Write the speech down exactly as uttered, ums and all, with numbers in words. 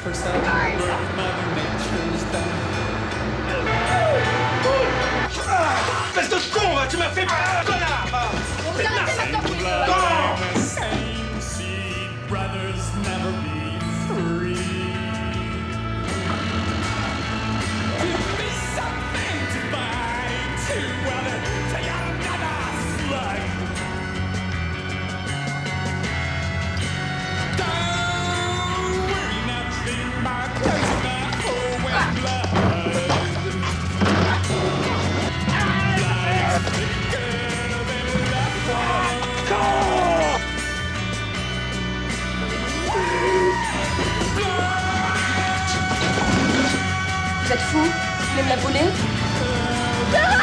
Espèce de con, va, tu m'as fait peur, connard! On vous arrêtez maintenant, vous êtes fous? Vous voulez me la voler?